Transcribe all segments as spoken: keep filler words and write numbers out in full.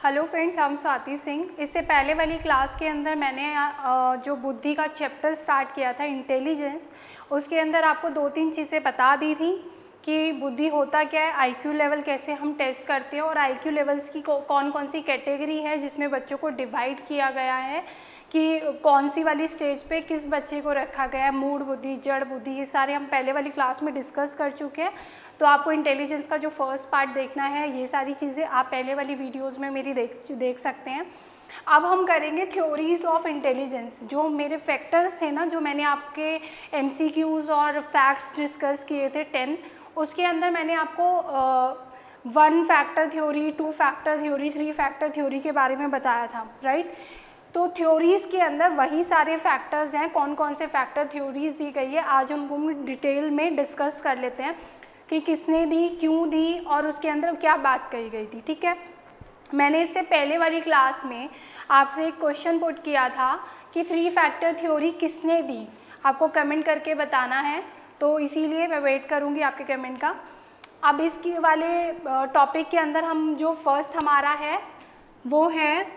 Hello friends, हम स्वाति सिंह। इससे पहले वाली क्लास के अंदर मैंने जो बुद्धि का चैप्टर स्टार्ट किया था इंटेलिजेंस, उसके अंदर आपको दो तीन चीज़ें बता दी थी कि बुद्धि होता क्या है, आईक्यू लेवल कैसे हम टेस्ट करते हैं और आईक्यू लेवल्स की कौन कौन सी कैटेगरी है जिसमें बच्चों को डिवाइड किया गया है कि कौन सी वाली स्टेज पे किस बच्चे को रखा गया है, मूड बुद्धि, जड़ बुद्धि, ये सारे हम पहले वाली क्लास में डिस्कस कर चुके हैं। तो आपको इंटेलिजेंस का जो फर्स्ट पार्ट देखना है, ये सारी चीज़ें आप पहले वाली वीडियोस में मेरी देख देख सकते हैं। अब हम करेंगे थ्योरीज ऑफ इंटेलिजेंस। जो मेरे फैक्टर्स थे ना, जो मैंने आपके एमसीक्यूज़ और फैक्ट्स डिस्कस किए थे टेन, उसके अंदर मैंने आपको one factor theory, two factor theory, three factor theory के बारे में बताया था, राइट। तो थ्योरीज़ के अंदर वही सारे फैक्टर्स हैं, कौन कौन से फैक्टर थ्योरीज़ दी गई है, आज उनको हम डिटेल में डिस्कस कर लेते हैं कि किसने दी, क्यों दी और उसके अंदर क्या बात कही गई थी, ठीक है। मैंने इससे पहले वाली क्लास में आपसे एक क्वेश्चन पुट किया था कि थ्री फैक्टर थ्योरी किसने दी, आपको कमेंट करके बताना है, तो इसीलिए मैं वेट करूँगी आपके कमेंट का। अब इसके वाले टॉपिक के अंदर हम जो फर्स्ट हमारा है वो है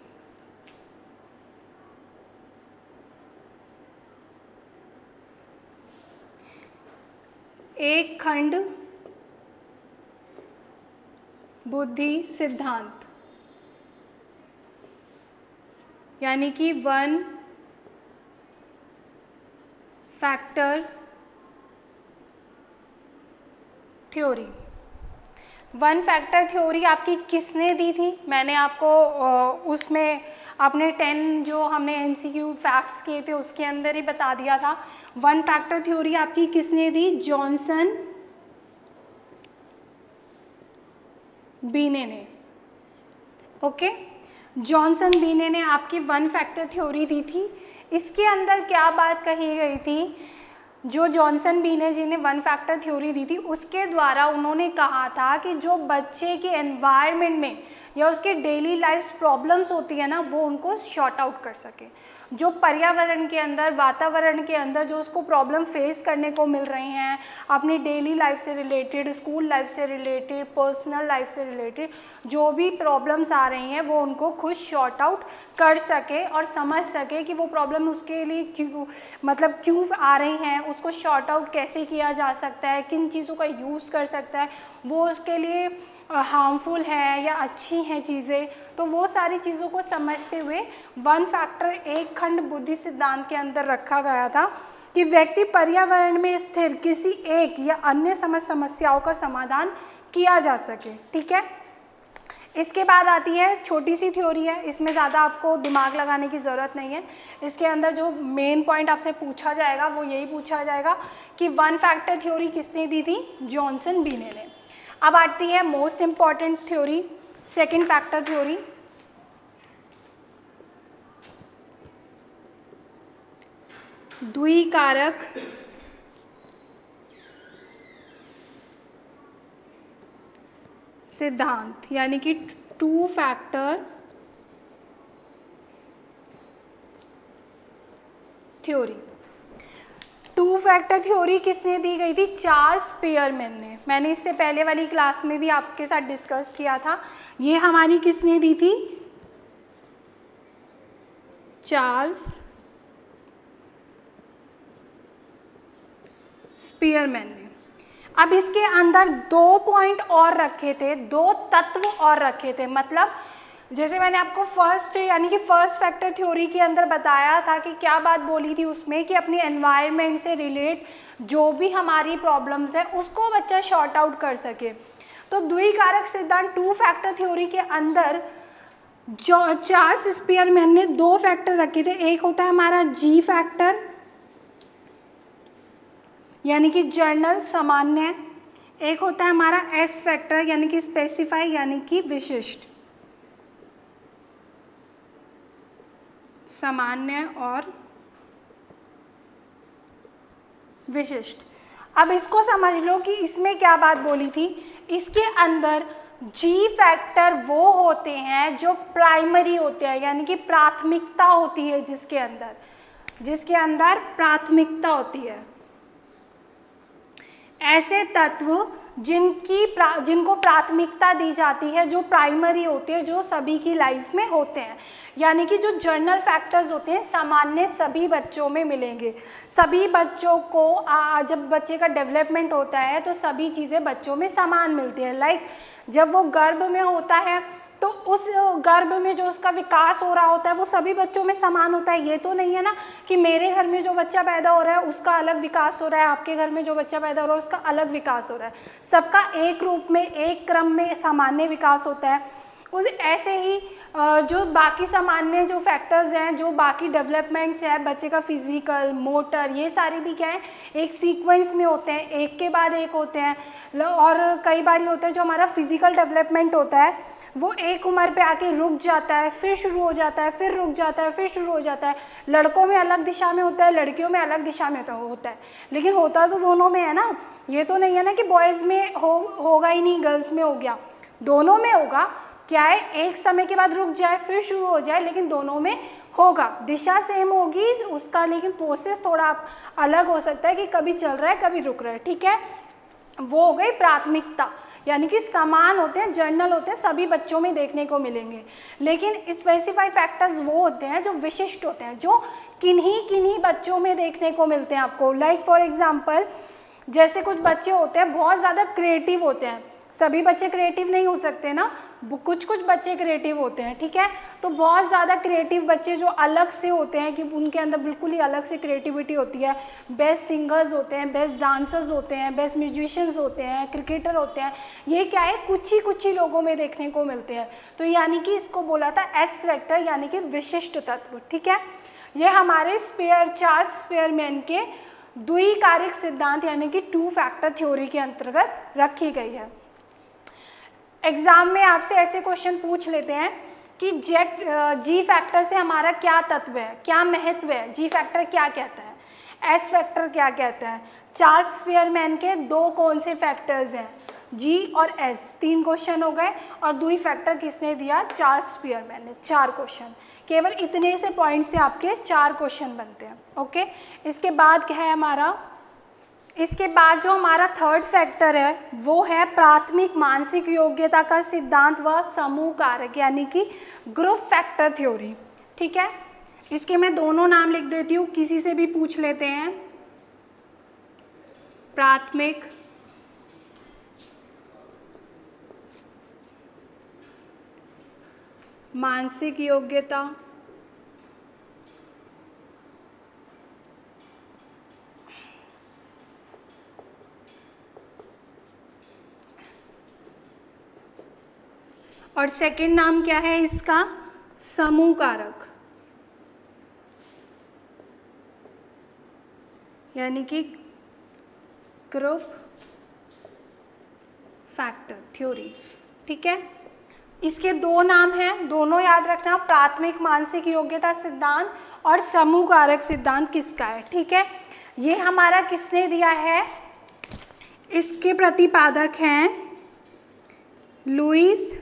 एक खंड बुद्धि सिद्धांत, यानी कि one factor theory. One factor theory आपकी किसने दी थी? मैंने आपको उसमें आपने टेन जो हमने एमसीक्यू फैक्ट्स किए थे उसके अंदर ही बता दिया था। वन फैक्टर थ्योरी आपकी किसने दी? जॉनसन बीने ने। ओके, जॉनसन बीने ने आपकी वन फैक्टर थ्योरी दी थी। इसके अंदर क्या बात कही गई थी? जो जॉनसन बीने जी ने वन फैक्टर थ्योरी दी थी, उसके द्वारा उन्होंने कहा था कि जो बच्चे के एनवायरनमेंट में या उसके डेली लाइफ प्रॉब्लम्स होती है ना, वो उनको शॉर्ट आउट कर सके। जो पर्यावरण के अंदर, वातावरण के अंदर जो उसको प्रॉब्लम फेस करने को मिल रही हैं, अपनी डेली लाइफ से रिलेटेड, स्कूल लाइफ से रिलेटेड, पर्सनल लाइफ से रिलेटेड जो भी प्रॉब्लम्स आ रही हैं, वो उनको खुद शॉर्ट आउट कर सके और समझ सके कि वो प्रॉब्लम उसके लिए क्यों, मतलब क्यों आ रही हैं, उसको शॉर्ट आउट कैसे किया जा सकता है, किन चीज़ों का यूज़ कर सकता है, वो उसके लिए हार्मफुल है या अच्छी हैं चीज़ें। तो वो सारी चीज़ों को समझते हुए वन फैक्टर एक खंड बुद्धि सिद्धांत के अंदर रखा गया था कि व्यक्ति पर्यावरण में स्थिर किसी एक या अन्य समझ समस्याओं का समाधान किया जा सके, ठीक है। इसके बाद आती है छोटी सी थ्योरी है, इसमें ज़्यादा आपको दिमाग लगाने की ज़रूरत नहीं है। इसके अंदर जो मेन पॉइंट आपसे पूछा जाएगा वो यही पूछा जाएगा कि वन फैक्टर थ्योरी किसने दी थी? जॉनसन बीने ने। अब आती है most important theory, second factor theory. द्विकारक सिद्धांत, यानी कि two factor theory. Two factor theory किसने दी गई थी? चार्ल्स स्पीयरमैन ने। मैंने इससे पहले वाली क्लास में भी आपके साथ डिस्कस किया था। ये हमारी किसने दी थी? चार्ल्स स्पीयरमैन ने। अब इसके अंदर दो पॉइंट और रखे थे, दो तत्व और रखे थे। मतलब जैसे मैंने आपको फर्स्ट यानी कि फर्स्ट फैक्टर थ्योरी के अंदर बताया था कि क्या बात बोली थी उसमें कि अपनी एनवायरनमेंट से रिलेट जो भी हमारी प्रॉब्लम्स है उसको बच्चा शॉर्ट आउट कर सके। तो द्विकारक सिद्धांत टू फैक्टर थ्योरी के अंदर जो चार्ल्स स्पीयरमैन ने दो फैक्टर रखे थे। एक होता है हमारा जी फैक्टर, यानी कि जर्नल, सामान्य। एक होता है हमारा एस फैक्टर, यानी कि स्पेसिफाई, यानी कि विशिष्ट। सामान्य और विशिष्ट। अब इसको समझ लो कि इसमें क्या बात बोली थी। इसके अंदर जी फैक्टर वो होते हैं जो प्राइमरी होते हैं, यानी कि प्राथमिकता होती है, जिसके अंदर जिसके अंदर प्राथमिकता होती है। ऐसे तत्व जिनकी प्रा, जिनको प्राथमिकता दी जाती है, जो प्राइमरी होते हैं, जो सभी की लाइफ में होते हैं। यानी कि जो जर्नल फैक्टर्स होते हैं सामान्य सभी बच्चों में मिलेंगे। सभी बच्चों को आ, जब बच्चे का डेवलपमेंट होता है तो सभी चीज़ें बच्चों में समान मिलती हैं। लाइक जब वो गर्भ में होता है तो उस गर्भ में जो उसका विकास हो रहा होता है वो सभी बच्चों में समान होता है। ये तो नहीं है ना कि मेरे घर में जो बच्चा पैदा हो रहा है उसका अलग विकास हो रहा है, आपके घर में जो बच्चा पैदा हो रहा है उसका अलग विकास हो रहा है। सबका एक रूप में, एक क्रम में सामान्य विकास होता है। उस ऐसे ही जो बाकी सामान्य जो फैक्टर्स हैं, जो बाकी डेवलपमेंट्स हैं बच्चे का फिजिकल, मोटर, ये सारे भी क्या है एक सीक्वेंस में होते हैं, एक के बाद एक होते हैं। और कई बार ये होता है जो हमारा फिजिकल डेवलपमेंट होता है वो एक उम्र पे आके रुक जाता है, फिर शुरू हो जाता है, फिर रुक जाता है, फिर शुरू हो जाता है। लड़कों में अलग दिशा में होता है, लड़कियों में अलग दिशा में होता है, लेकिन होता तो दोनों में है ना। ये तो नहीं है ना कि बॉयज़ में हो होगा ही नहीं, गर्ल्स में हो गया, दोनों में होगा। क्या है एक समय के बाद रुक जाए फिर शुरू हो जाए, लेकिन दोनों में होगा, दिशा सेम होगी उसका, लेकिन प्रोसेस थोड़ा अलग हो सकता है कि कभी चल रहा है कभी रुक रहा है। ठीक है, वो हो गई प्राथमिकता, यानी कि समान होते हैं, जर्नल होते हैं, सभी बच्चों में देखने को मिलेंगे। लेकिन स्पेसिफाई फैक्टर्स वो होते हैं जो विशिष्ट होते हैं, जो किन्हीं किन्हीं बच्चों में देखने को मिलते हैं आपको। लाइक फॉर एग्जांपल जैसे कुछ बच्चे होते हैं बहुत ज़्यादा क्रिएटिव होते हैं, सभी बच्चे क्रिएटिव नहीं हो सकते ना, कुछ कुछ बच्चे क्रिएटिव होते हैं। ठीक है, तो बहुत ज़्यादा क्रिएटिव बच्चे जो अलग से होते हैं कि उनके अंदर बिल्कुल ही अलग से क्रिएटिविटी होती है, बेस्ट सिंगर्स होते हैं, बेस्ट डांसर्स होते हैं, बेस्ट म्यूजिशियंस होते हैं, क्रिकेटर होते हैं, ये क्या है कुछ ही कुछ ही लोगों में देखने को मिलते हैं। तो यानी कि इसको बोला था एस फैक्टर, यानी कि विशिष्ट तत्व। ठीक है, ये हमारे स्पेयर चार्ल्स स्पेयरमैन के द्विकारिक सिद्धांत यानी कि टू फैक्टर थ्योरी के अंतर्गत रखी गई है। एग्जाम में आपसे ऐसे क्वेश्चन पूछ लेते हैं कि जेट जी फैक्टर से हमारा क्या तत्व है, क्या महत्व है, जी फैक्टर क्या कहता है, एस फैक्टर क्या कहता है। चार्ल्स स्पेयरमैन के दो कौन से फैक्टर्स हैं, जी और एस, तीन क्वेश्चन हो गए। और द्वि फैक्टर किसने दिया, चार्ल्स स्पेयरमैन ने, चार क्वेश्चन। केवल इतने से पॉइंट से आपके चार क्वेश्चन बनते हैं। ओके, इसके बाद क्या है हमारा, इसके बाद जो हमारा थर्ड फैक्टर है वो है प्राथमिक मानसिक योग्यता का सिद्धांत व समूह कारक यानी कि ग्रुप फैक्टर थ्योरी। ठीक है, इसके मैं दोनों नाम लिख देती हूँ, किसी से भी पूछ लेते हैं। प्राथमिक मानसिक योग्यता और सेकंड नाम क्या है इसका, समूह कारक यानी कि ग्रुप फैक्टर थ्योरी। ठीक है, इसके दो नाम हैं, दोनों याद रखना, प्राथमिक मानसिक योग्यता सिद्धांत और समूह कारक सिद्धांत किसका है। ठीक है, ये हमारा किसने दिया है, इसके प्रतिपादक हैं लुईस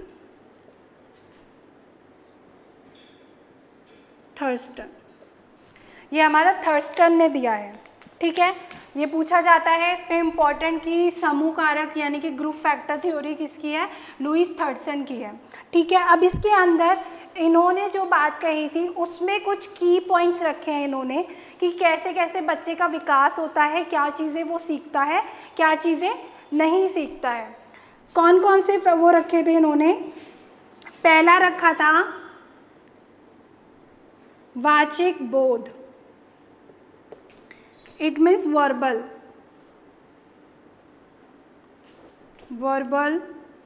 थर्स्टन, ये हमारा थर्स्टन ने दिया है। ठीक है, ये पूछा जाता है इसमें इम्पॉर्टेंट कि समूह कारक यानी कि ग्रुप फैक्टर थ्योरी किसकी है, लुईस थर्स्टन की है। ठीक है, अब इसके अंदर इन्होंने जो बात कही थी उसमें कुछ की पॉइंट्स रखे हैं इन्होंने कि कैसे कैसे बच्चे का विकास होता है, क्या चीज़ें वो सीखता है, क्या चीज़ें नहीं सीखता है। कौन कौन से वो रखे थे इन्होंने, पहला रखा था वाचिक बोध, it means verbal, verbal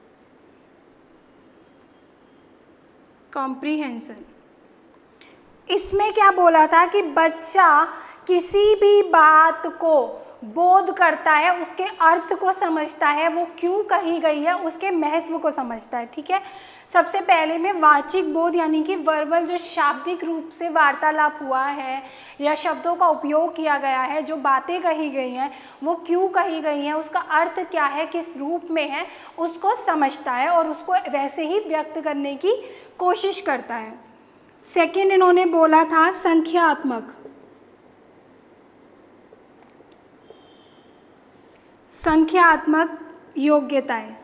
comprehension. इसमें क्या बोला था कि बच्चा किसी भी बात को बोध करता है, उसके अर्थ को समझता है, वो क्यों कही गई है उसके महत्व को समझता है। ठीक है, सबसे पहले में वाचिक बोध यानी कि वर्बल, जो शाब्दिक रूप से वार्तालाप हुआ है या शब्दों का उपयोग किया गया है, जो बातें कही गई हैं वो क्यों कही गई हैं, उसका अर्थ क्या है, किस रूप में है, उसको समझता है और उसको वैसे ही व्यक्त करने की कोशिश करता है। सेकंड इन्होंने बोला था संख्यात्मक, संख्यात्मक योग्यताएं,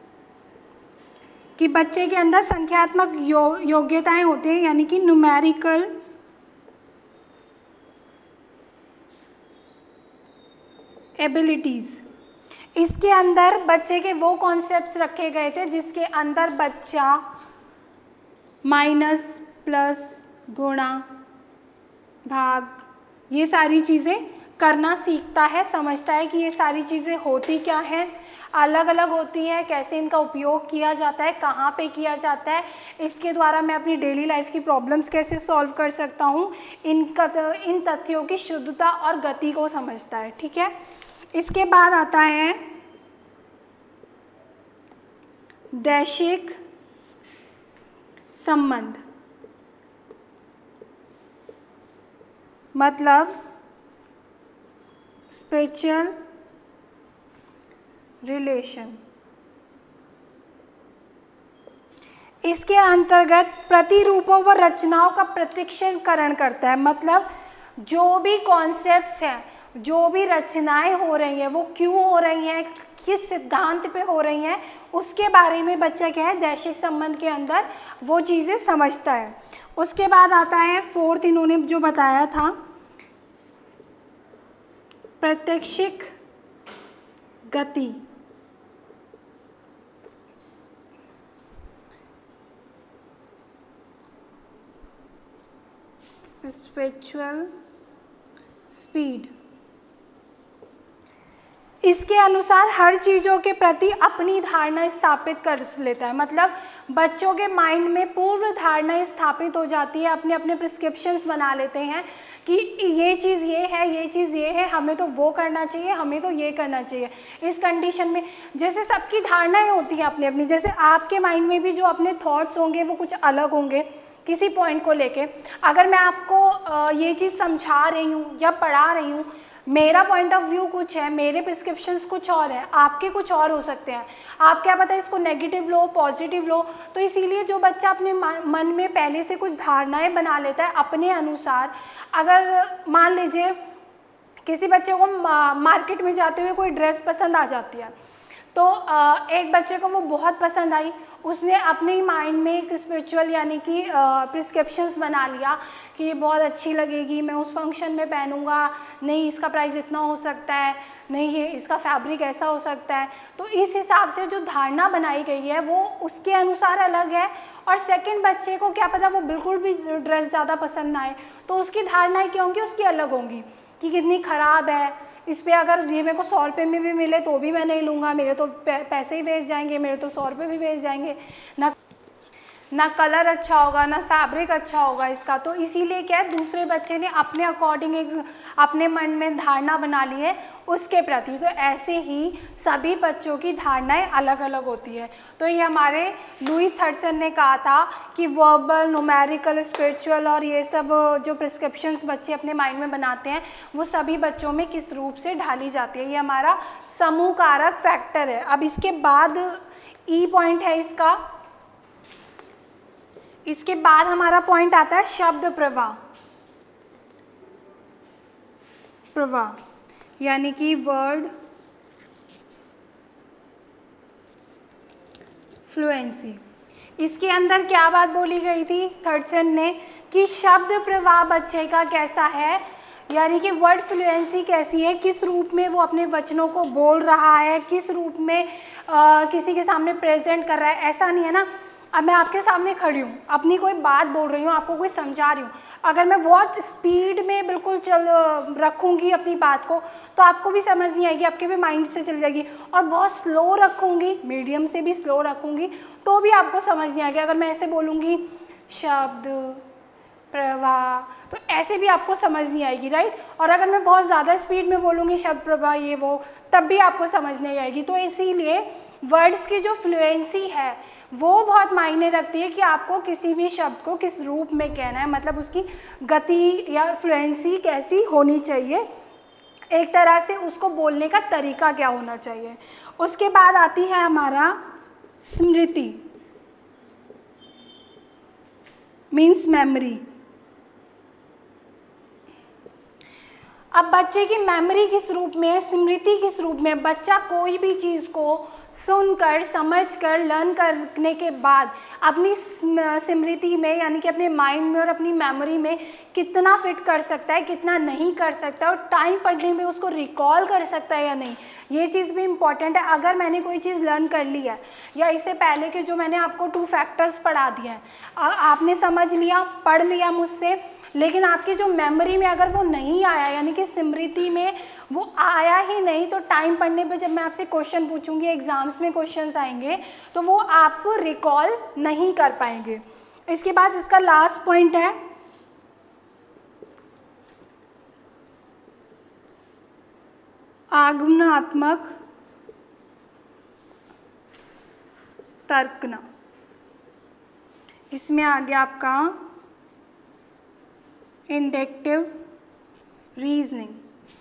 कि बच्चे के अंदर संख्यात्मक यो, योग्यताएं होती हैं, यानी कि न्यूमेरिकल एबिलिटीज़। इसके अंदर बच्चे के वो कॉन्सेप्ट्स रखे गए थे जिसके अंदर बच्चा माइनस, प्लस, गुणा, भाग, ये सारी चीज़ें करना सीखता है, समझता है कि ये सारी चीज़ें होती क्या है, अलग अलग होती है, कैसे इनका उपयोग किया जाता है, कहाँ पे किया जाता है, इसके द्वारा मैं अपनी डेली लाइफ की प्रॉब्लम्स कैसे सॉल्व कर सकता हूँ, इनका इन तथ्यों की शुद्धता और गति को समझता है। ठीक है, इसके बाद आता है दैशिक संबंध, मतलब स्पेशल रिलेशन। इसके अंतर्गत प्रतिरूपों व रचनाओं का प्रत्यक्षीकरण करता है, मतलब जो भी कॉन्सेप्ट्स हैं, जो भी रचनाएं हो रही हैं, वो क्यों हो रही हैं, किस सिद्धांत पे हो रही हैं, उसके बारे में बच्चा क्या है दैशिक संबंध के अंदर वो चीज़ें समझता है। उसके बाद आता है फोर्थ, इन्होंने जो बताया था प्रत्यक्षिक गति। Spiritual speed. इसके अनुसार हर चीज़ों के प्रति अपनी धारणा स्थापित कर लेता है, मतलब बच्चों के माइंड में पूर्व धारणा स्थापित हो जाती है, अपने अपने प्रिस्क्रिप्शंस बना लेते हैं कि ये चीज़ ये है, ये चीज़ ये है, हमें तो वो करना चाहिए, हमें तो ये करना चाहिए। इस कंडीशन में जैसे सबकी धारणाएं होती हैं अपनी अपनी, जैसे आपके माइंड में भी जो अपने थॉट्स होंगे वो कुछ अलग होंगे किसी पॉइंट को लेके। अगर मैं आपको ये चीज़ समझा रही हूँ या पढ़ा रही हूँ, मेरा पॉइंट ऑफ व्यू कुछ है, मेरे प्रिस्क्रिप्शंस कुछ और है, आपके कुछ और हो सकते हैं। आप क्या पता इसको नेगेटिव लो, पॉजिटिव लो। तो इसीलिए जो बच्चा अपने मन में पहले से कुछ धारणाएं बना लेता है अपने अनुसार, अगर मान लीजिए किसी बच्चे को मार्केट में जाते हुए कोई ड्रेस पसंद आ जाती है, तो एक बच्चे को वो बहुत पसंद आई, उसने अपने माइंड में एक स्पिरिचुअल यानी कि प्रिस्क्रिप्शंस बना लिया कि ये बहुत अच्छी लगेगी, मैं उस फंक्शन में पहनूंगा, नहीं इसका प्राइस इतना हो सकता है, नहीं ये इसका फैब्रिक ऐसा हो सकता है। तो इस हिसाब से जो धारणा बनाई गई है वो उसके अनुसार अलग है। और सेकंड बच्चे को क्या पता वो बिल्कुल भी ड्रेस ज़्यादा पसंद ना आए, तो उसकी धारणाएँ क्या होंगी, उसकी अलग होंगी कि कितनी ख़राब है, इस पर अगर ये मेरे को सौ रुपये में भी मिले तो भी मैं नहीं लूँगा, मेरे तो पैसे ही वेस्ट जाएंगे, मेरे तो सौ रुपये भी वेस्ट जाएंगे, ना ना कलर अच्छा होगा, ना फैब्रिक अच्छा होगा इसका। तो इसीलिए क्या है, दूसरे बच्चे ने अपने अकॉर्डिंग एक अपने मन में धारणा बना ली है उसके प्रति। तो ऐसे ही सभी बच्चों की धारणाएं अलग अलग होती है। तो ये हमारे लुईस थर्डसन ने कहा था कि वर्बल, न्यूमेरिकल, स्पिरिचुअल और ये सब जो प्रिस्क्रिप्शंस बच्चे अपने माइंड में बनाते हैं वो सभी बच्चों में किस रूप से ढाली जाती है। ये हमारा समूह कारक फैक्टर है। अब इसके बाद ई पॉइंट है इसका, इसके बाद हमारा पॉइंट आता है शब्द प्रवाह। प्रवाह यानी कि वर्ड फ्लुएंसी। इसके अंदर क्या बात बोली गई थी थर्डसन ने कि शब्द प्रवाह बच्चे का कैसा है, यानी कि वर्ड फ्लुएंसी कैसी है, किस रूप में वो अपने वचनों को बोल रहा है, किस रूप में आ, किसी के सामने प्रेजेंट कर रहा है। ऐसा नहीं है ना, अब मैं आपके सामने खड़ी हूँ, अपनी कोई बात बोल रही हूँ, आपको कोई समझा रही हूँ, अगर मैं बहुत स्पीड में बिल्कुल चल रखूँगी अपनी बात को तो आपको भी समझ नहीं आएगी, आपके भी माइंड से चल जाएगी। और बहुत स्लो रखूँगी, मीडियम से भी स्लो रखूँगी तो भी आपको समझ नहीं आएगी। अगर मैं ऐसे बोलूँगी शब्द प्रवाह, तो ऐसे भी आपको समझ नहीं आएगी, राइट। और अगर मैं बहुत ज़्यादा स्पीड में बोलूँगी शब्द प्रवाह ये वो, तब भी आपको समझ नहीं आएगी। तो इसीलिए वर्ड्स की जो फ्लुएंसी है वो बहुत मायने रखती है कि आपको किसी भी शब्द को किस रूप में कहना है, मतलब उसकी गति या फ्लुएंसी कैसी होनी चाहिए, एक तरह से उसको बोलने का तरीका क्या होना चाहिए। उसके बाद आती है हमारा स्मृति, मीन्स मेमोरी। अब बच्चे की मेमोरी किस रूप में है, स्मृति किस रूप में। बच्चा कोई भी चीज़ को सुनकर समझकर लर्न करने के बाद अपनी स्मृति में यानी कि अपने माइंड में और अपनी मेमोरी में कितना फिट कर सकता है, कितना नहीं कर सकता, और टाइम पढ़ने में उसको रिकॉल कर सकता है या नहीं, ये चीज़ भी इम्पॉर्टेंट है। अगर मैंने कोई चीज़ लर्न कर ली है या इससे पहले के जो मैंने आपको टू फैक्टर्स पढ़ा दिए हैं, आपने समझ लिया, पढ़ लिया मुझसे, लेकिन आपकी जो मेमोरी में अगर वो नहीं आया यानी कि स्मृति में वो आया ही नहीं, तो टाइम पढ़ने पे जब मैं आपसे क्वेश्चन पूछूंगी, एग्जाम्स में क्वेश्चंस आएंगे, तो वो आपको रिकॉल नहीं कर पाएंगे। इसके बाद इसका लास्ट पॉइंट है आगमनात्मक तर्कना। इसमें आ गया आपका इंडक्टिव रीजनिंग।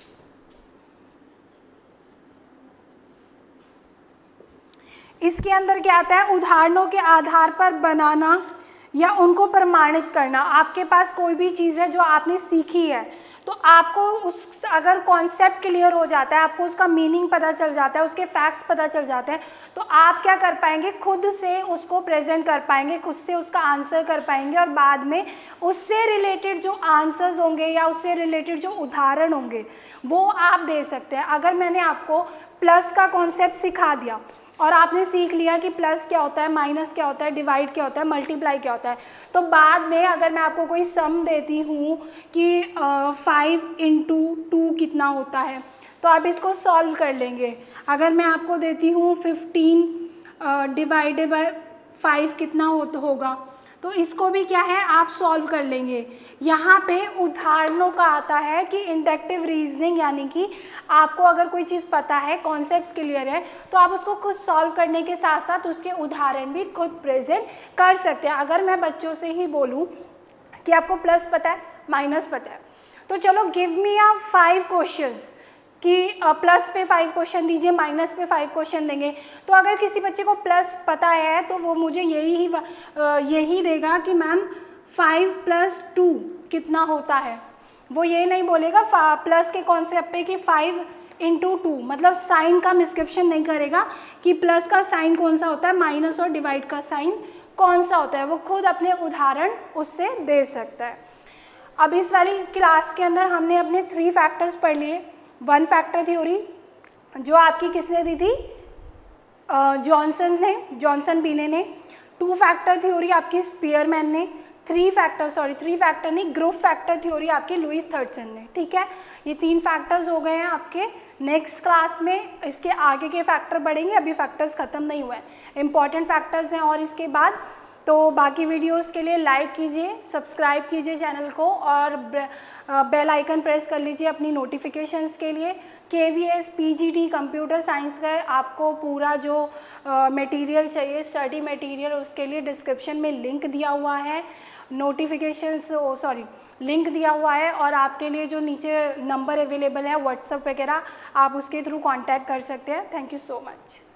इसके अंदर क्या आता है, उदाहरणों के आधार पर बनाना या उनको प्रमाणित करना। आपके पास कोई भी चीज़ है जो आपने सीखी है, तो आपको उस अगर कॉन्सेप्ट क्लियर हो जाता है, आपको उसका मीनिंग पता चल जाता है, उसके फैक्ट्स पता चल जाते हैं, तो आप क्या कर पाएंगे, खुद से उसको प्रेजेंट कर पाएंगे, खुद से उसका आंसर कर पाएंगे, और बाद में उससे रिलेटेड जो आंसर्स होंगे या उससे रिलेटेड जो उदाहरण होंगे वो आप दे सकते हैं। अगर मैंने आपको प्लस का कॉन्सेप्ट सिखा दिया और आपने सीख लिया कि प्लस क्या होता है, माइनस क्या होता है, डिवाइड क्या होता है, मल्टीप्लाई क्या होता है, तो बाद में अगर मैं आपको कोई सम देती हूँ कि फाइव इंटू टू कितना होता है, तो आप इसको सॉल्व कर लेंगे। अगर मैं आपको देती हूँ फिफ्टीन डिवाइडेड बाय फाइव कितना हो, होगा, तो इसको भी क्या है आप सॉल्व कर लेंगे। यहाँ पे उदाहरणों का आता है कि इंडक्टिव रीजनिंग, यानी कि आपको अगर कोई चीज़ पता है, कॉन्सेप्ट्स क्लियर है, तो आप उसको खुद सॉल्व करने के साथ साथ उसके उदाहरण भी खुद प्रेजेंट कर सकते हैं। अगर मैं बच्चों से ही बोलूँ कि आपको प्लस पता है, माइनस पता है, तो चलो give me a five questions कि प्लस पे फाइव क्वेश्चन दीजिए, माइनस पे फाइव क्वेश्चन देंगे, तो अगर किसी बच्चे को प्लस पता है तो वो मुझे यही ही यही देगा कि मैम फाइव प्लस टू कितना होता है। वो ये नहीं बोलेगा प्लस के कॉन्सेप्ट पे कि फाइव इंटू टू, मतलब साइन का मिसक्रिप्शन नहीं करेगा कि प्लस का साइन कौन सा होता है, माइनस और डिवाइड का साइन कौन सा होता है, वो खुद अपने उदाहरण उससे दे सकता है। अब इस वाली क्लास के अंदर हमने अपने थ्री फैक्टर्स पढ़ लिए। वन फैक्टर थ्योरी जो आपकी किसने दी थी, जॉनसन ने, जॉनसन बीने ने। टू फैक्टर थ्योरी आपकी स्पीयरमैन ने। Three factor sorry three factor नहीं ग्रुप फैक्टर थ्योरी आपकी लुईस थर्डसन ने। ठीक है, ये तीन फैक्टर्स हो गए हैं आपके। नेक्स्ट क्लास में इसके आगे के फैक्टर बढ़ेंगे, अभी फैक्टर्स ख़त्म नहीं हुए हैं, इंपॉर्टेंट फैक्टर्स हैं। और इसके बाद तो बाकी वीडियोस के लिए लाइक कीजिए, सब्सक्राइब कीजिए चैनल को, और बेल आइकन प्रेस कर लीजिए अपनी नोटिफिकेशंस के लिए। K V S P G T computer science का आपको पूरा जो मटेरियल चाहिए, स्टडी मटेरियल, उसके लिए डिस्क्रिप्शन में लिंक दिया हुआ है, नोटिफिकेशंस सॉरी लिंक दिया हुआ है, और आपके लिए जो नीचे नंबर अवेलेबल है व्हाट्सएप वगैरह, आप उसके थ्रू कांटेक्ट कर सकते हैं। Thank you so much.